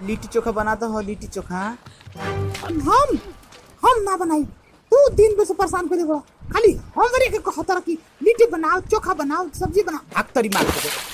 लिट्टी चोखा बनाता हो लिट्टी चोखा। हम ना बनाई तू दिन भर से परेशान कर दे बड़ा खाली हमरे के कहत रह कि लिट्टी बनाओ चोखा बनाओ सब्जी बनाओ भाग तरी मार के